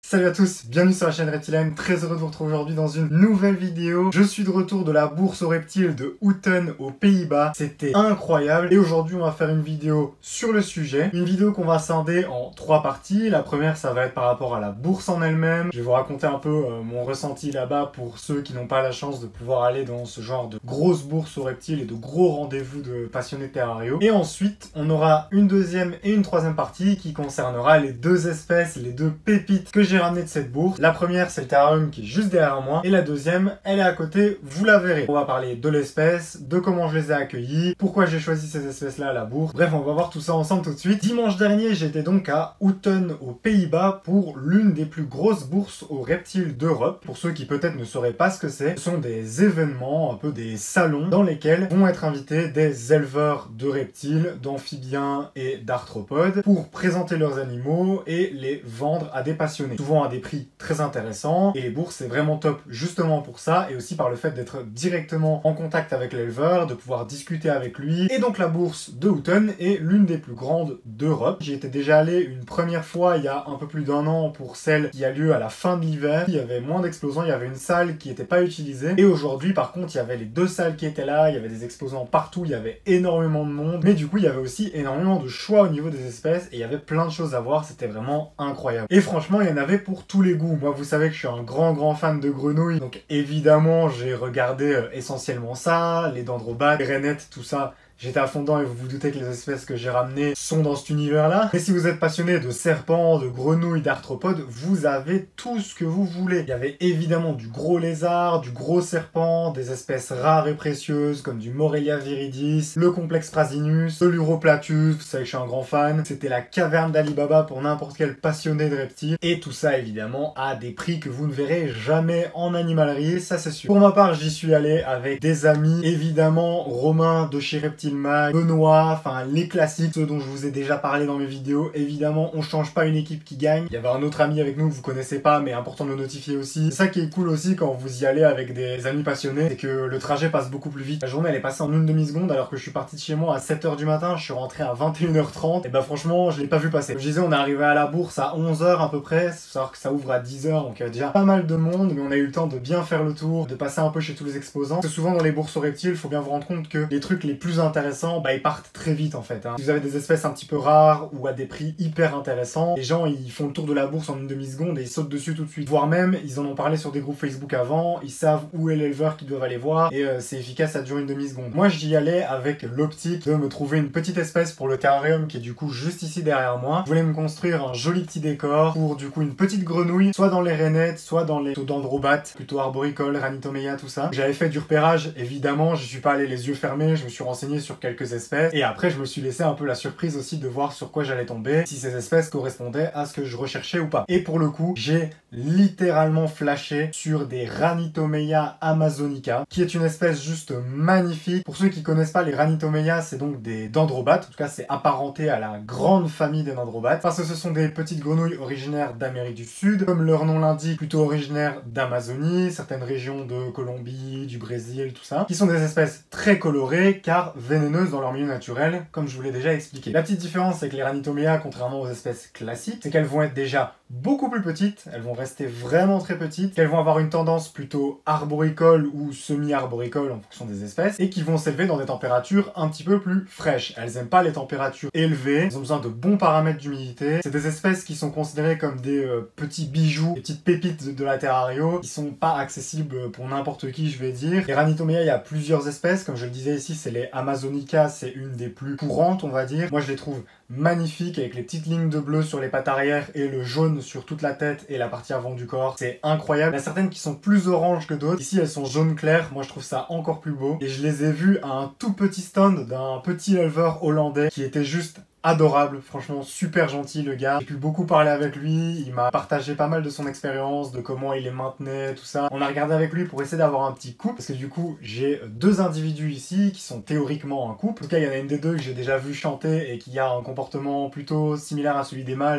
Salut à tous, bienvenue sur la chaîne Reptilien, très heureux de vous retrouver aujourd'hui dans une nouvelle vidéo. Je suis de retour de la bourse aux reptiles de Houten aux Pays-Bas, c'était incroyable. Et aujourd'hui on va faire une vidéo sur le sujet, une vidéo qu'on va scinder en 3 parties. La première ça va être par rapport à la bourse en elle-même. Je vais vous raconter un peu mon ressenti là-bas pour ceux qui n'ont pas la chance de pouvoir aller dans ce genre de grosses bourses aux reptiles et de gros rendez-vous de passionnés de terrario. Et ensuite on aura une deuxième et une troisième partie qui concernera les deux espèces, les deux pépites que j'ai ramené de cette bourse. La première c'est le terrarium qui est juste derrière moi et la deuxième elle est à côté, vous la verrez. On va parler de l'espèce, de comment je les ai accueillis, pourquoi j'ai choisi ces espèces là à la bourse. Bref, on va voir tout ça ensemble tout de suite. Dimanche dernier j'étais donc à Houten aux Pays-Bas pour l'une des plus grosses bourses aux reptiles d'Europe. Pour ceux qui peut-être ne sauraient pas ce que c'est, ce sont des événements, un peu des salons dans lesquels vont être invités des éleveurs de reptiles, d'amphibiens et d'arthropodes pour présenter leurs animaux et les vendre à des passionnés. Souvent à des prix très intéressants, et les bourses c'est vraiment top justement pour ça, et aussi par le fait d'être directement en contact avec l'éleveur, de pouvoir discuter avec lui. Et donc la bourse de Houten est l'une des plus grandes d'Europe. J'y étais déjà allé une première fois il y a un peu plus d'un an pour celle qui a lieu à la fin de l'hiver. Il y avait moins d'exposants, il y avait une salle qui n'était pas utilisée, et aujourd'hui par contre il y avait les deux salles qui étaient là, il y avait des exposants partout, il y avait énormément de monde, mais du coup il y avait aussi énormément de choix au niveau des espèces, et il y avait plein de choses à voir, c'était vraiment incroyable. Et franchement il y en avait pour tous les goûts. Moi vous savez que je suis un grand fan de grenouilles, donc évidemment j'ai regardé essentiellement ça, les dendrobates, les rainettes, tout ça. J'étais à fond dedans et vous vous doutez que les espèces que j'ai ramenées sont dans cet univers-là. Mais si vous êtes passionné de serpents, de grenouilles, d'arthropodes, vous avez tout ce que vous voulez. Il y avait évidemment du gros lézard, du gros serpent, des espèces rares et précieuses comme du Morelia viridis, le complexe Prasinus, de l'Uroplatus, vous savez que je suis un grand fan. C'était la caverne d'Ali Baba pour n'importe quel passionné de reptiles. Et tout ça évidemment à des prix que vous ne verrez jamais en animalerie, ça c'est sûr. Pour ma part, j'y suis allé avec des amis, évidemment Romain de chez Reptile Mag, Benoît, enfin les classiques, ceux dont je vous ai déjà parlé dans mes vidéos. Évidemment, on change pas une équipe qui gagne. Il y avait un autre ami avec nous que vous connaissez pas, mais important de le notifier aussi. C'est ça qui est cool aussi quand vous y allez avec des amis passionnés, c'est que le trajet passe beaucoup plus vite. La journée elle est passée en une demi-seconde, alors que je suis parti de chez moi à 7h du matin, je suis rentré à 21h30, et bah franchement, je l'ai pas vu passer. Comme je disais, on est arrivé à la bourse à 11h à peu près, faut savoir que ça ouvre à 10h, donc il y a déjà pas mal de monde, mais on a eu le temps de bien faire le tour, de passer un peu chez tous les exposants. Parce que souvent dans les bourses aux reptiles, faut bien vous rendre compte que les trucs les plus intéressants, bah ils partent très vite en fait. Si vous avez des espèces un petit peu rares ou à des prix hyper intéressants, les gens ils font le tour de la bourse en une demi-seconde et ils sautent dessus tout de suite. Voire même, ils en ont parlé sur des groupes Facebook avant, ils savent où est l'éleveur qu'ils doivent aller voir, et c'est efficace, ça dure une demi-seconde. Moi j'y allais avec l'optique de me trouver une petite espèce pour le terrarium qui est du coup juste ici derrière moi. Je voulais me construire un joli petit décor pour du coup une petite grenouille, soit dans les rainettes, soit dans les dendrobates, plutôt arboricoles, Ranitomea, tout ça. J'avais fait du repérage, évidemment, je suis pas allé les yeux fermés, je me suis renseigné sur quelques espèces, et après je me suis laissé un peu la surprise aussi de voir sur quoi j'allais tomber, si ces espèces correspondaient à ce que je recherchais ou pas. Et pour le coup, j'ai littéralement flashé sur des Ranitomea amazonica, qui est une espèce juste magnifique. Pour ceux qui connaissent pas, les Ranitomea, c'est donc des dendrobates, en tout cas c'est apparenté à la grande famille des dendrobates, parce que ce sont des petites grenouilles originaires d'Amérique du Sud, comme leur nom l'indique, plutôt originaires d'Amazonie, certaines régions de Colombie, du Brésil, tout ça, qui sont des espèces très colorées, car vénéneuses dans leur milieu naturel, comme je vous l'ai déjà expliqué. La petite différence, c'est que les Ranitomea, contrairement aux espèces classiques, c'est qu'elles vont être déjà beaucoup plus petites, elles vont rester vraiment très petites, qu'elles vont avoir une tendance plutôt arboricole ou semi-arboricole en fonction des espèces, et qui vont s'élever dans des températures un petit peu plus fraîches. Elles aiment pas les températures élevées, elles ont besoin de bons paramètres d'humidité. C'est des espèces qui sont considérées comme des petits bijoux, des petites pépites de la terrario, qui sont pas accessibles pour n'importe qui, je vais dire. Les Ranitomea, il y a plusieurs espèces, comme je le disais ici, c'est les Amazonica, c'est une des plus courantes, on va dire. Moi, je les trouve magnifiques, avec les petites lignes de bleu sur les pattes arrière et le jaune sur toute la tête et la partie avant du corps. C'est incroyable. Il y a certaines qui sont plus oranges que d'autres. Ici, elles sont jaune clair. Moi, je trouve ça encore plus beau. Et je les ai vues à un tout petit stand d'un petit éleveur hollandais qui était juste adorable, franchement super gentil le gars. J'ai pu beaucoup parler avec lui, il m'a partagé pas mal de son expérience, de comment il les maintenait, tout ça. On a regardé avec lui pour essayer d'avoir un petit couple, parce que du coup j'ai deux individus ici qui sont théoriquement un couple. En tout cas il y en a une des deux que j'ai déjà vu chanter et qui a un comportement plutôt similaire à celui des mâles.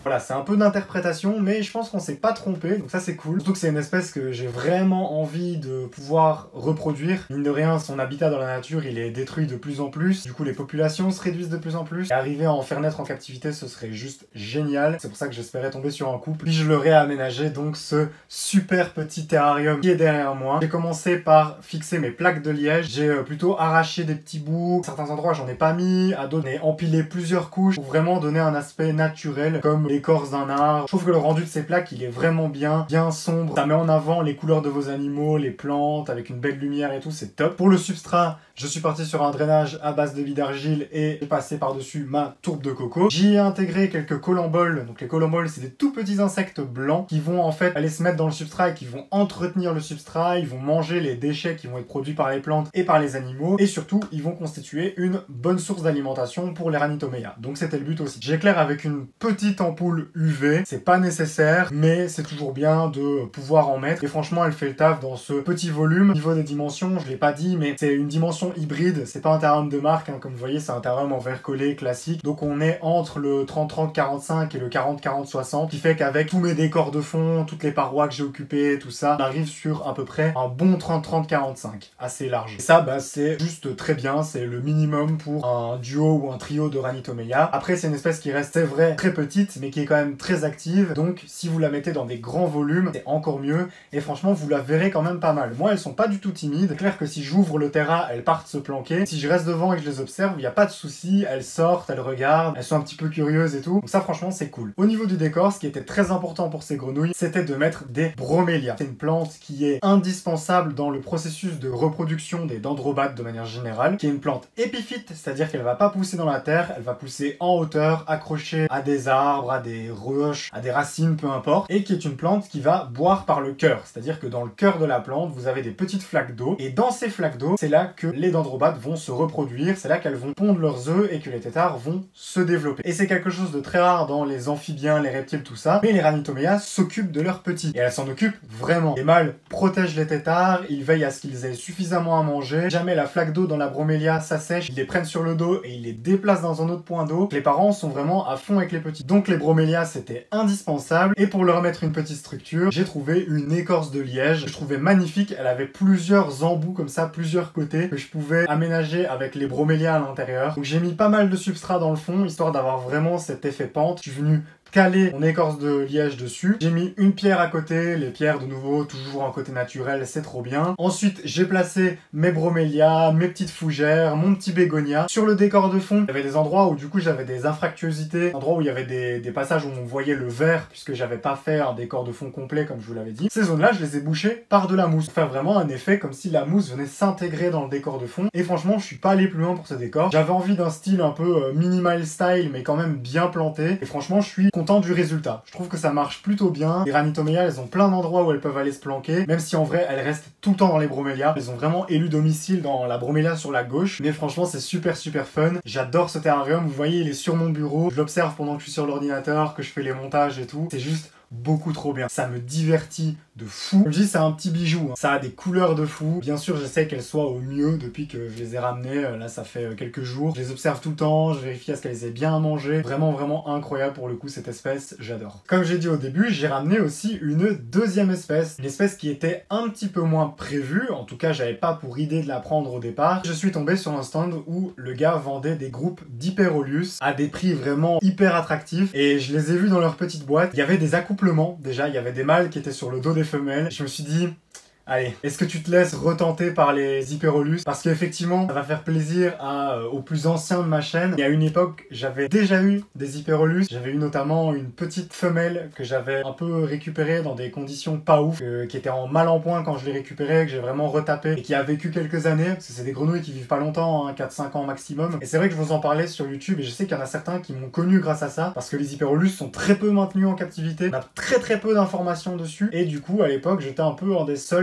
Voilà, c'est un peu d'interprétation, mais je pense qu'on s'est pas trompé, donc ça c'est cool. Surtout que c'est une espèce que j'ai vraiment envie de pouvoir reproduire. Mine de rien, son habitat dans la nature, il est détruit de plus en plus. Du coup, les populations se réduisent de plus en plus. Et arriver à en faire naître en captivité, ce serait juste génial. C'est pour ça que j'espérais tomber sur un couple. Puis je leur ai aménagé donc ce super petit terrarium qui est derrière moi. J'ai commencé par fixer mes plaques de liège. J'ai plutôt arraché des petits bouts. À certains endroits, j'en ai pas mis. À d'autres, j'en ai empilé plusieurs couches pour vraiment donner un aspect naturel, comme l'écorce d'un arbre. Je trouve que le rendu de ces plaques, il est vraiment bien sombre. Ça met en avant les couleurs de vos animaux, les plantes, avec une belle lumière et tout, c'est top. Pour le substrat, je suis parti sur un drainage à base de lit d'argile et j'ai passé par-dessus ma tourbe de coco. J'y ai intégré quelques colamboles. Donc les colamboles, c'est des tout petits insectes blancs qui vont en fait aller se mettre dans le substrat et qui vont entretenir le substrat. Ils vont manger les déchets qui vont être produits par les plantes et par les animaux. Et surtout, ils vont constituer une bonne source d'alimentation pour les Ranitomea. Donc c'était le but aussi. J'éclaire avec une petite ampoule UV. C'est pas nécessaire, mais c'est toujours bien de pouvoir en mettre. Et franchement, elle fait le taf dans ce petit volume. Au niveau des dimensions, je l'ai pas dit, mais c'est une dimension hybride, c'est pas un terrarium de marque, hein, comme vous voyez, c'est un terrarium en verre collé classique. Donc on est entre le 30-30-45 et le 40-40-60, qui fait qu'avec tous mes décors de fond, toutes les parois que j'ai occupées, tout ça, on arrive sur à peu près un bon 30-30-45, assez large. Et ça, bah, c'est juste très bien, c'est le minimum pour un duo ou un trio de Ranitomea. Après, c'est une espèce qui reste, c'est vrai, très petite, mais qui est quand même très active. Donc si vous la mettez dans des grands volumes, c'est encore mieux. Et franchement, vous la verrez quand même pas mal. Moi, elles sont pas du tout timides. C'est clair que si j'ouvre le terrain, elles partent se planquer. Si je reste devant et que je les observe, il n'y a pas de souci, elles sortent, elles regardent, elles sont un petit peu curieuses et tout. Donc ça, franchement, c'est cool. Au niveau du décor, ce qui était très important pour ces grenouilles, c'était de mettre des bromélias. C'est une plante qui est indispensable dans le processus de reproduction des dendrobates de manière générale, qui est une plante épiphyte, c'est-à-dire qu'elle va pas pousser dans la terre, elle va pousser en hauteur, accrochée à des arbres, à des roches, à des racines, peu importe, et qui est une plante qui va boire par le cœur, c'est-à-dire que dans le cœur de la plante, vous avez des petites flaques d'eau, et dans ces flaques d'eau, c'est là que les dendrobates vont se reproduire, c'est là qu'elles vont pondre leurs œufs et que les têtards vont se développer. Et c'est quelque chose de très rare dans les amphibiens, les reptiles, tout ça, mais les Ranitomea s'occupent de leurs petits, et elles s'en occupent vraiment. Les mâles protègent les têtards, ils veillent à ce qu'ils aient suffisamment à manger, jamais la flaque d'eau dans la bromélia s'assèche, ils les prennent sur le dos et ils les déplacent dans un autre point d'eau. Les parents sont vraiment à fond avec les petits. Donc les bromélias, c'était indispensable, et pour leur mettre une petite structure, j'ai trouvé une écorce de liège, je trouvais magnifique, elle avait plusieurs embouts comme ça, plusieurs côtés, que je pouvais aménager avec les bromélias à l'intérieur. Donc j'ai mis pas mal de substrat dans le fond, histoire d'avoir vraiment cet effet pente. Je suis venu caler mon écorce de liège dessus. J'ai mis une pierre à côté, les pierres de nouveau, toujours un côté naturel, c'est trop bien. Ensuite, j'ai placé mes bromélias, mes petites fougères, mon petit bégonia. Sur le décor de fond, il y avait des endroits où du coup j'avais des infractuosités, des endroits où il y avait des passages où on voyait le vert, puisque j'avais pas fait un décor de fond complet comme je vous l'avais dit. Ces zones-là, je les ai bouchées par de la mousse, pour faire vraiment un effet comme si la mousse venait s'intégrer dans le décor de fond. Et franchement, je suis pas allé plus loin pour ce décor. J'avais envie d'un style un peu minimal style, mais quand même bien planté. Et franchement, je suis content du résultat. Je trouve que ça marche plutôt bien. Les Ranitomea, elles ont plein d'endroits où elles peuvent aller se planquer, même si en vrai, elles restent tout le temps dans les bromélias. Elles ont vraiment élu domicile dans la bromélia sur la gauche, mais franchement, c'est super fun. J'adore ce terrarium. Vous voyez, il est sur mon bureau. Je l'observe pendant que je suis sur l'ordinateur, que je fais les montages et tout. C'est juste beaucoup trop bien. Ça me divertit de fou. Comme je dis, c'est un petit bijou, hein. Ça a des couleurs de fou. Bien sûr, j'essaie qu'elles soient au mieux depuis que je les ai ramenées. Là, ça fait quelques jours. Je les observe tout le temps. Je vérifie à ce qu'elles aient bien à manger. Vraiment incroyable pour le coup, cette espèce. J'adore. Comme j'ai dit au début, j'ai ramené aussi une deuxième espèce. Une espèce qui était un petit peu moins prévue. En tout cas, j'avais pas pour idée de la prendre au départ. Je suis tombé sur un stand où le gars vendait des groupes d'Hyperolus à des prix vraiment hyper attractifs. Et je les ai vus dans leur petite boîte. Il y avait des accouplements. Déjà, il y avait des mâles qui étaient sur le dos des femelles. Je me suis dit, allez, est-ce que tu te laisses retenter par les Hyperolus? Parce qu'effectivement, ça va faire plaisir aux plus anciens de ma chaîne. Il y a une époque, j'avais déjà eu des Hyperolus. J'avais eu notamment une petite femelle que j'avais un peu récupérée dans des conditions pas ouf, qui était en mal en point quand je l'ai récupérée, que j'ai vraiment retapé et qui a vécu quelques années, parce que c'est des grenouilles qui vivent pas longtemps, hein, 4-5 ans maximum. Et c'est vrai que je vous en parlais sur YouTube et je sais qu'il y en a certains qui m'ont connu grâce à ça, parce que les Hyperolus sont très peu maintenus en captivité. On a très peu d'informations dessus et du coup, à l'époque, j'étais un peu un des seuls à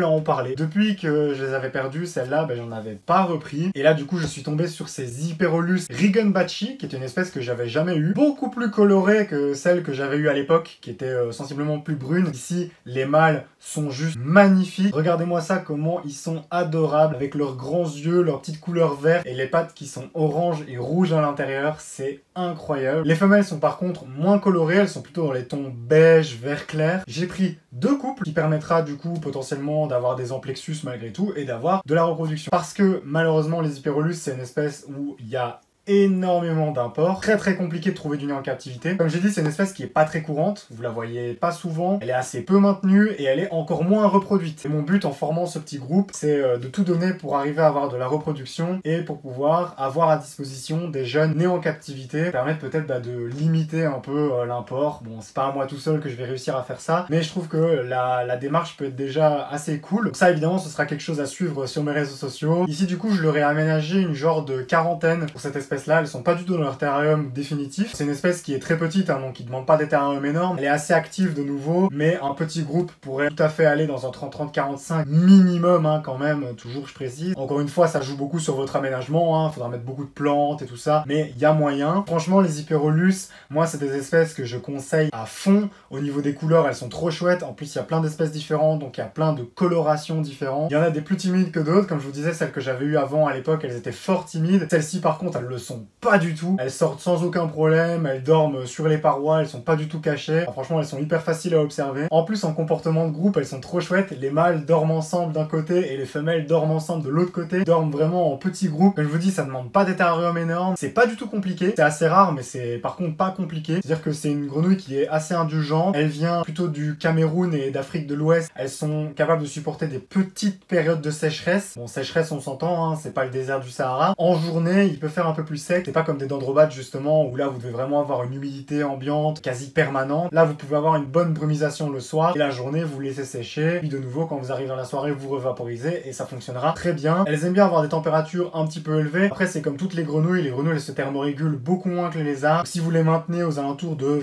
en parler. Depuis que je les avais perdus, celle-là, j'en avais pas repris. Et là, du coup, je suis tombé sur ces Hyperolus Rigenbachi, qui est une espèce que j'avais jamais eue. Beaucoup plus colorée que celle que j'avais eue à l'époque, qui était sensiblement plus brune. Ici, les mâles sont juste magnifiques. Regardez-moi ça, comment ils sont adorables, avec leurs grands yeux, leurs petites couleurs vertes, et les pattes qui sont orange et rouge à l'intérieur. C'est incroyable. Les femelles sont par contre moins colorées, elles sont plutôt dans les tons beige, vert clair. J'ai pris 2 couples qui permettra du coup potentiellement d'avoir des amplexus malgré tout et d'avoir de la reproduction. Parce que malheureusement les Hyperolus c'est une espèce où il y a énormément d'imports, très compliqué de trouver du nez en captivité. Comme j'ai dit, c'est une espèce qui est pas très courante, vous la voyez pas souvent, elle est assez peu maintenue et elle est encore moins reproduite. Et mon but en formant ce petit groupe, c'est de tout donner pour arriver à avoir de la reproduction et pour pouvoir avoir à disposition des jeunes nés en captivité, permettre peut-être de limiter un peu l'import. Bon, c'est pas à moi tout seul que je vais réussir à faire ça, mais je trouve que la démarche peut être déjà assez cool. Donc ça évidemment, ce sera quelque chose à suivre sur mes réseaux sociaux. Ici du coup, je leur ai aménagé une genre de quarantaine pour cette espèce là, elles sont pas du tout dans leur terrarium définitif. C'est une espèce qui est très petite, hein, donc qui demande pas des terrariums énormes. Elle est assez active de nouveau, mais un petit groupe pourrait tout à fait aller dans un 30-30-45 minimum, hein, quand même, toujours je précise. Encore une fois, ça joue beaucoup sur votre aménagement, hein, faudra mettre beaucoup de plantes et tout ça, mais il y a moyen. Franchement, les Hyperolus, moi c'est des espèces que je conseille à fond. Au niveau des couleurs, elles sont trop chouettes. En plus, il y a plein d'espèces différentes, donc il y a plein de colorations différentes. Il y en a des plus timides que d'autres, comme je vous disais, celles que j'avais eues avant à l'époque, elles étaient fort timides. Celles-ci par contre, elles le sont pas du tout. Elles sortent sans aucun problème, elles dorment sur les parois, elles sont pas du tout cachées. Alors, franchement, elles sont hyper faciles à observer. En plus, en comportement de groupe, elles sont trop chouettes. Les mâles dorment ensemble d'un côté et les femelles dorment ensemble de l'autre côté. Ils dorment vraiment en petits groupes. Comme je vous dis, ça demande pas des terrariums énormes. C'est pas du tout compliqué. C'est assez rare, mais c'est par contre pas compliqué. C'est-à-dire que c'est une grenouille qui est assez indulgente. Elle vient plutôt du Cameroun et d'Afrique de l'Ouest. Elles sont capables de supporter des petites périodes de sécheresse. Bon, sécheresse, on s'entend, hein, c'est pas le désert du Sahara. En journée, il peut faire un peu plus sec. C'est pas comme des dendrobates justement où là vous devez vraiment avoir une humidité ambiante quasi permanente. Là vous pouvez avoir une bonne brumisation le soir et la journée vous laissez sécher. Puis de nouveau quand vous arrivez dans la soirée vous revaporisez et ça fonctionnera très bien. Elles aiment bien avoir des températures un petit peu élevées. Après c'est comme toutes les grenouilles elles se thermorégulent beaucoup moins que les lézards. Donc, si vous les maintenez aux alentours de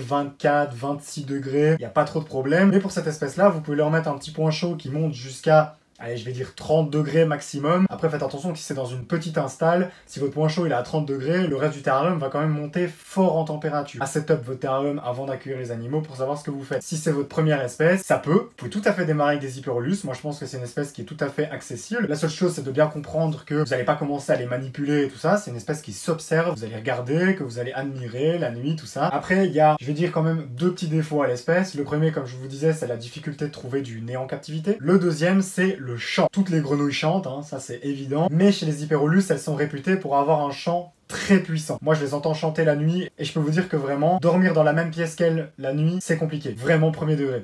24-26 degrés, il n'y a pas trop de problème. Mais pour cette espèce là vous pouvez leur mettre un petit point chaud qui monte jusqu'à, allez, je vais dire 30 degrés maximum. Après, faites attention que si c'est dans une petite install, si votre point chaud il est à 30 degrés, le reste du terrarium va quand même monter fort en température. À setup votre terrarium avant d'accueillir les animaux pour savoir ce que vous faites. Si c'est votre première espèce, ça peut. Vous pouvez tout à fait démarrer avec des Hyperolus. Moi, je pense que c'est une espèce qui est tout à fait accessible. La seule chose, c'est de bien comprendre que vous n'allez pas commencer à les manipuler et tout ça. C'est une espèce qui s'observe. Vous allez regarder, que vous allez admirer la nuit, tout ça. Après, il y a, je vais dire quand même 2 petits défauts à l'espèce. Le premier, comme je vous disais, c'est la difficulté de trouver du nez en captivité. Le deuxième, c'est le chant. Toutes les grenouilles chantent, hein, ça c'est évident, mais chez les Hyperolus, elles sont réputées pour avoir un chant très puissant. Moi je les entends chanter la nuit et je peux vous dire que vraiment, dormir dans la même pièce qu'elles la nuit, c'est compliqué. Vraiment premier degré.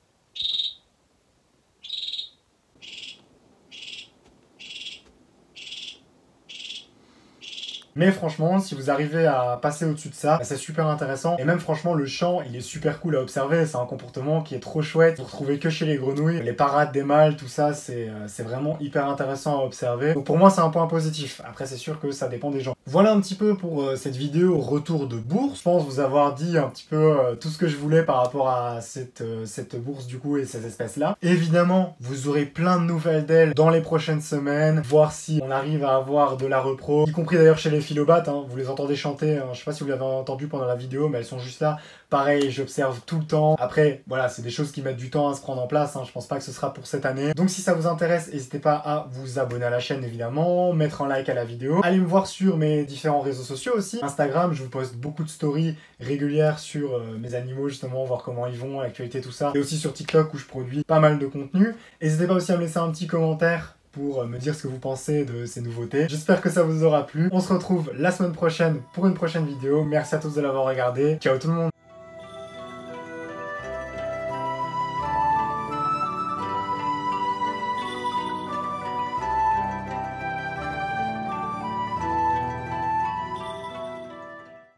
Mais franchement, si vous arrivez à passer au-dessus de ça, c'est super intéressant. Et même franchement, le chant, il est super cool à observer. C'est un comportement qui est trop chouette. Vous retrouvez que chez les grenouilles. Les parades des mâles, tout ça, c'est vraiment hyper intéressant à observer. Donc pour moi, c'est un point positif. Après, c'est sûr que ça dépend des gens. Voilà un petit peu pour cette vidéo retour de bourse. Je pense vous avoir dit un petit peu tout ce que je voulais par rapport à cette bourse du coup et ces espèces-là. Évidemment, vous aurez plein de nouvelles d'elles dans les prochaines semaines. Voir si on arrive à avoir de la repro. Y compris d'ailleurs chez les philobates, hein, vous les entendez chanter, hein, je sais pas si vous l'avez entendu pendant la vidéo, mais elles sont juste là. Pareil, j'observe tout le temps. Après, voilà, c'est des choses qui mettent du temps à se prendre en place, hein, je pense pas que ce sera pour cette année. Donc si ça vous intéresse, n'hésitez pas à vous abonner à la chaîne évidemment, mettre un like à la vidéo. Allez me voir sur mes différents réseaux sociaux aussi. Instagram, je vous poste beaucoup de stories régulières sur mes animaux justement, voir comment ils vont, l'actualité, tout ça. Et aussi sur TikTok où je produis pas mal de contenu. N'hésitez pas aussi à me laisser un petit commentaire pour me dire ce que vous pensez de ces nouveautés. J'espère que ça vous aura plu. On se retrouve la semaine prochaine pour une prochaine vidéo. Merci à tous de l'avoir regardé. Ciao tout le monde!